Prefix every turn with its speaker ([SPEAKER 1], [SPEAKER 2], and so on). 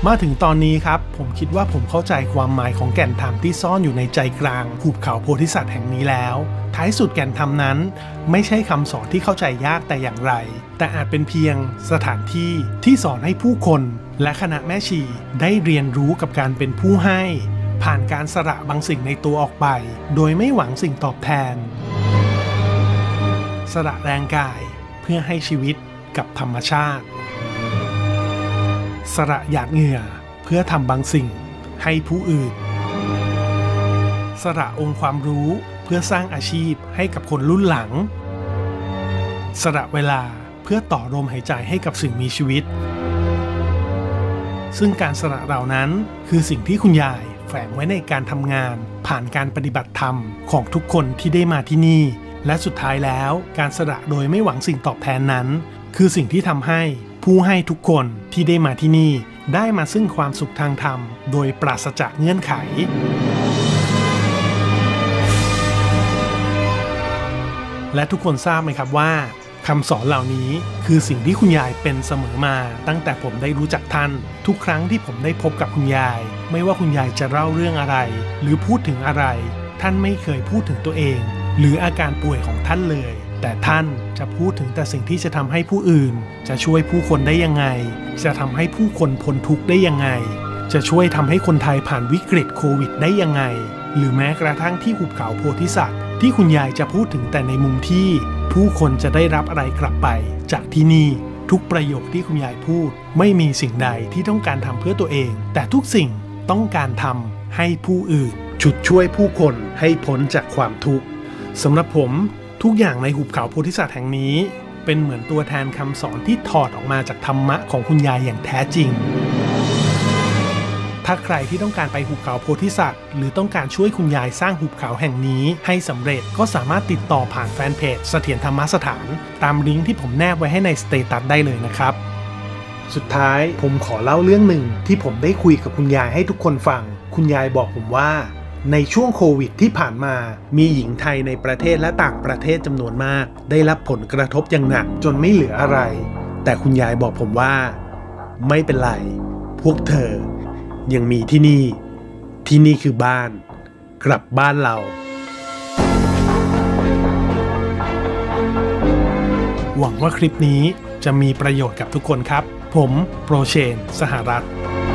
[SPEAKER 1] มาถึงตอนนี้ครับผมคิดว่าผมเข้าใจความหมายของแก่นธรรมที่ซ่อนอยู่ในใจกลางหุบเขาโพธิสัตว์แห่งนี้แล้วท้ายสุดแก่นธรรมนั้นไม่ใช่คำสอนที่เข้าใจยากแต่อย่างไรแต่อาจเป็นเพียงสถานที่ที่สอนให้ผู้คนและคณะแม่ชีได้เรียนรู้กับการเป็นผู้ให้ผ่านการสละบางสิ่งในตัวออกไปโดยไม่หวังสิ่งตอบแทนสละแรงกายเพื่อให้ชีวิตกับธรรมชาติสละหยาดเหงื่อเพื่อทำบางสิ่งให้ผู้อื่นสละองค์ความรู้เพื่อสร้างอาชีพให้กับคนรุ่นหลังสละเวลาเพื่อต่อลมหายใจให้กับสิ่งมีชีวิตซึ่งการสละเหล่านั้นคือสิ่งที่คุณยายแฝงไว้ในการทำงานผ่านการปฏิบัติธรรมของทุกคนที่ได้มาที่นี่และสุดท้ายแล้วการสละโดยไม่หวังสิ่งตอบแทนนั้นคือสิ่งที่ทำให้ผู้ให้ทุกคนที่ได้มาที่นี่ได้มาซึ่งความสุขทางธรรมโดยปราศจากเงื่อนไขและทุกคนทราบไหมครับว่าคำสอนเหล่านี้คือสิ่งที่คุณยายเป็นเสมอมาตั้งแต่ผมได้รู้จักท่านทุกครั้งที่ผมได้พบกับคุณยายไม่ว่าคุณยายจะเล่าเรื่องอะไรหรือพูดถึงอะไรท่านไม่เคยพูดถึงตัวเองหรืออาการป่วยของท่านเลยแต่ท่านจะพูดถึงแต่สิ่งที่จะทำให้ผู้อื่นจะช่วยผู้คนได้ยังไงจะทำให้ผู้คนพ้นทุกข์ได้ยังไงจะช่วยทำให้คนไทยผ่านวิกฤตโควิดได้ยังไงหรือแม้กระทั่งที่หุบเขาโพธิสัตว์ที่คุณยายจะพูดถึงแต่ในมุมที่ผู้คนจะได้รับอะไรกลับไปจากที่นี่ทุกประโยคที่คุณยายพูดไม่มีสิ่งใดที่ต้องการทำเพื่อตัวเองแต่ทุกสิ่งต้องการทำให้ผู้อื่นฉุดช่วยผู้คนให้พ้นจากความทุกข์สำหรับผมทุกอย่างในหุบเขาโพธิสัตว์แห่งนี้เป็นเหมือนตัวแทนคำสอนที่ถอดออกมาจากธรรมะของคุณยายอย่างแท้จริงถ้าใครที่ต้องการไปหุบเขาโพธิสัตว์หรือต้องการช่วยคุณยายสร้างหุบเขาแห่งนี้ให้สำเร็จก็สามารถติดต่อผ่านแฟนเพจเสถียรธรรมสถานตามลิงก์ที่ผมแนบไว้ให้ในสเตตัสได้เลยนะครับสุดท้ายผมขอเล่าเรื่องหนึ่งที่ผมได้คุยกับคุณยายให้ทุกคนฟังคุณยายบอกผมว่าในช่วงโควิดที่ผ่านมามีหญิงไทยในประเทศและต่างประเทศจำนวนมากได้รับผลกระทบอย่างหนักจนไม่เหลืออะไรแต่คุณยายบอกผมว่าไม่เป็นไรพวกเธอยังมีที่นี่คือบ้านกลับบ้านเราหวังว่าคลิปนี้จะมีประโยชน์กับทุกคนครับผมโปรเชน สหรัฐ